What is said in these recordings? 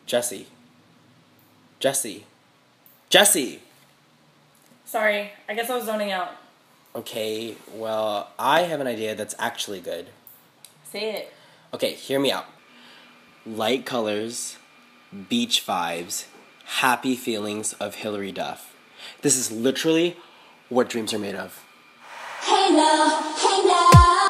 Jessie. Jessie. Jessie! Sorry, I guess I was zoning out. Okay, well, I have an idea that's actually good. Say it. Okay, hear me out. Light colors, beach vibes, happy feelings of Hilary Duff. This is literally what dreams are made of. Hey now, hey now.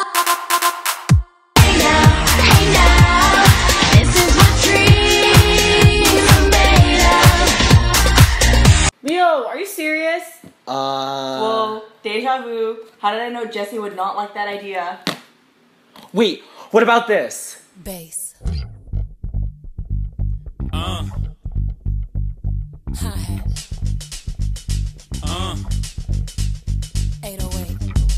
Hey now, hey now. This is what dreams are made of. Leo, are you serious? Whoa, deja vu. How did I know Jessie would not like that idea? Wait, what about this? Bass. Hi-hat. 808.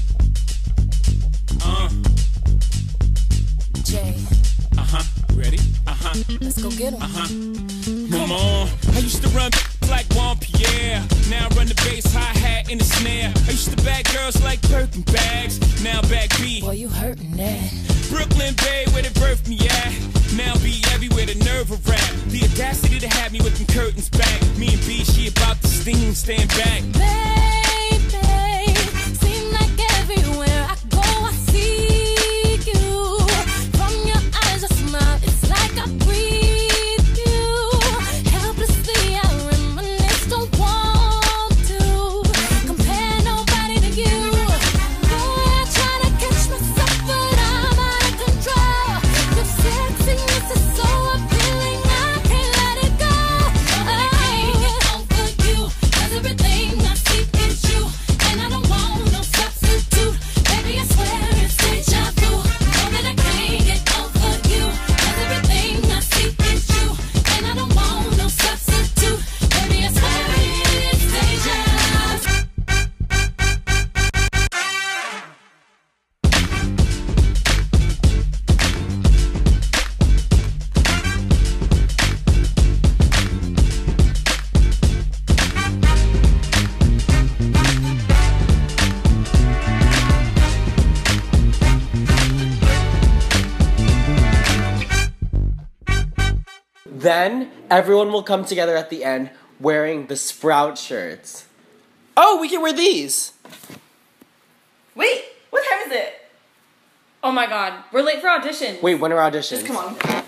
J. Ready? Let's go get 'em. Come on. I used to run like Juan Pierre. Now I run the bass, hi-hat, and the snare. I used to bag girls like Birkin bags. Now back B. Boy, you hurtin' that. Brooklyn Bay, where they birthed me at. Now be everywhere, the nerve of rap. The audacity to have me with them curtains back. Me and B, she about to sting, stand back. Baby, seem like everywhere I go, I see you. From your eyes, a smile, it's like I breathe you. Helplessly, I reminisce, don't want to compare nobody to you. Boy, I try to catch myself, but I'm out of control. Your sexiness is so appealing, I can't let it go. I can't get over you, 'cause everything I see is you, and I don't want no substitute. Baby, I swear it's deja vu. Know that I can't get over you, 'cause everything I see is you, and I don't want no substitute. Baby, I swear it's deja vu. Then, everyone will come together at the end wearing the Sprout shirts. Oh, we can wear these! Wait, what time is it? Oh my god, we're late for audition. Wait, when are auditions? Just come on.